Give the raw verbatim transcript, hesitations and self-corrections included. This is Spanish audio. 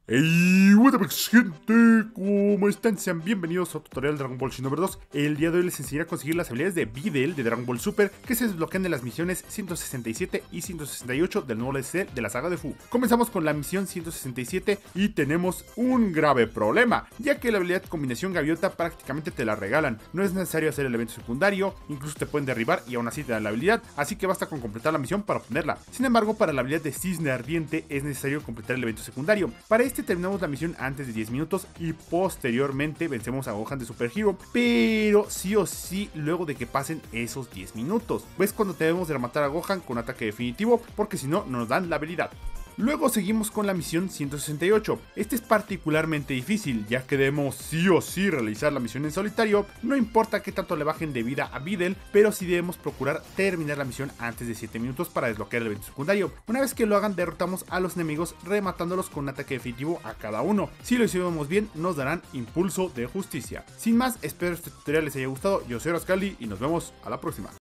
Hey, what up, gente, ¿cómo están? Sean bienvenidos a otro tutorial de Dragon Ball Xenoverse dos. El día de hoy les enseñaré a conseguir las habilidades de Videl de Dragon Ball Super, que se desbloquean de las misiones ciento sesenta y siete y ciento sesenta y ocho del nuevo D L C de la saga de Fu. Comenzamos con la misión ciento sesenta y siete y tenemos un grave problema, ya que la habilidad combinación gaviota prácticamente te la regalan. No es necesario hacer el evento secundario, incluso te pueden derribar y aún así te dan la habilidad, así que basta con completar la misión para obtenerla. Sin embargo, para la habilidad de Cisne Ardiente es necesario completar el evento secundario. Para este terminamos la misión antes de diez minutos y posteriormente vencemos a Gohan de Super Hero, pero sí o sí luego de que pasen esos diez minutos. Pues cuando debemos de rematar a Gohan con ataque definitivo, porque si no, no nos dan la habilidad. Luego seguimos con la misión ciento sesenta y ocho. Este es particularmente difícil, ya que debemos sí o sí realizar la misión en solitario. No importa qué tanto le bajen de vida a Videl, pero sí debemos procurar terminar la misión antes de siete minutos para desbloquear el evento secundario. Una vez que lo hagan, derrotamos a los enemigos rematándolos con un ataque definitivo a cada uno. Si lo hicimos bien, nos darán impulso de justicia. Sin más, espero este tutorial les haya gustado. Yo soy Rascaldi y nos vemos a la próxima.